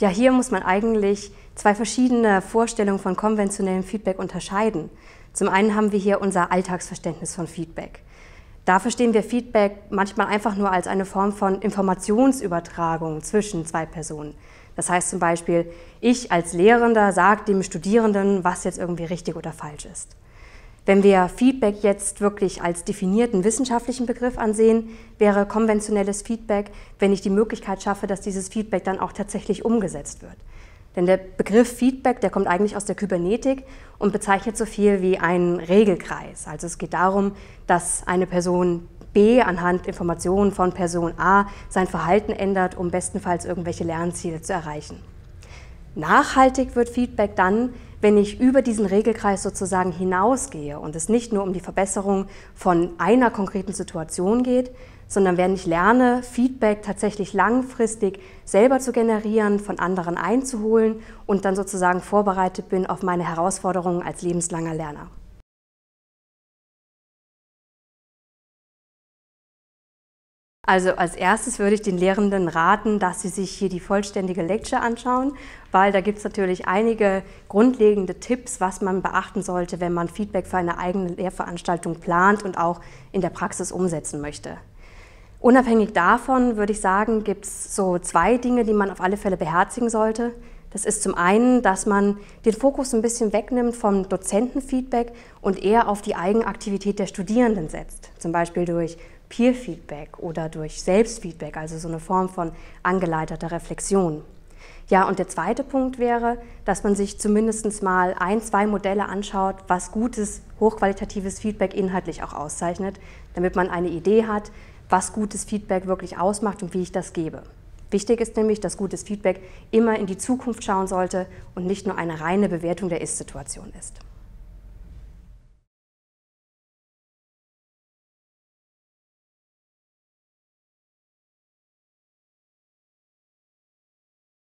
Ja, hier muss man eigentlich zwei verschiedene Vorstellungen von konventionellem Feedback unterscheiden. Zum einen haben wir hier unser Alltagsverständnis von Feedback. Da verstehen wir Feedback manchmal einfach nur als eine Form von Informationsübertragung zwischen zwei Personen. Das heißt zum Beispiel, ich als Lehrender sage dem Studierenden, was jetzt irgendwie richtig oder falsch ist. Wenn wir Feedback jetzt wirklich als definierten wissenschaftlichen Begriff ansehen, wäre konventionelles Feedback, wenn ich die Möglichkeit schaffe, dass dieses Feedback dann auch tatsächlich umgesetzt wird. Denn der Begriff Feedback, der kommt eigentlich aus der Kybernetik und bezeichnet so viel wie einen Regelkreis. Also es geht darum, dass eine Person B anhand Informationen von Person A sein Verhalten ändert, um bestenfalls irgendwelche Lernziele zu erreichen. Nachhaltig wird Feedback dann, wenn ich über diesen Regelkreis sozusagen hinausgehe und es nicht nur um die Verbesserung von einer konkreten Situation geht, sondern wenn ich lerne, Feedback tatsächlich langfristig selber zu generieren, von anderen einzuholen und dann sozusagen vorbereitet bin auf meine Herausforderungen als lebenslanger Lerner. Also als erstes würde ich den Lehrenden raten, dass sie sich hier die vollständige Lecture anschauen, weil da gibt es natürlich einige grundlegende Tipps, was man beachten sollte, wenn man Feedback für eine eigene Lehrveranstaltung plant und auch in der Praxis umsetzen möchte. Unabhängig davon würde ich sagen, gibt es so zwei Dinge, die man auf alle Fälle beherzigen sollte. Das ist zum einen, dass man den Fokus ein bisschen wegnimmt vom Dozentenfeedback und eher auf die Eigenaktivität der Studierenden setzt, zum Beispiel durch Peer-Feedback oder durch Selbstfeedback, also so eine Form von angeleiteter Reflexion. Ja, und der zweite Punkt wäre, dass man sich zumindest mal ein, zwei Modelle anschaut, was gutes, hochqualitatives Feedback inhaltlich auch auszeichnet, damit man eine Idee hat, was gutes Feedback wirklich ausmacht und wie ich das gebe. Wichtig ist nämlich, dass gutes Feedback immer in die Zukunft schauen sollte und nicht nur eine reine Bewertung der Ist-Situation ist.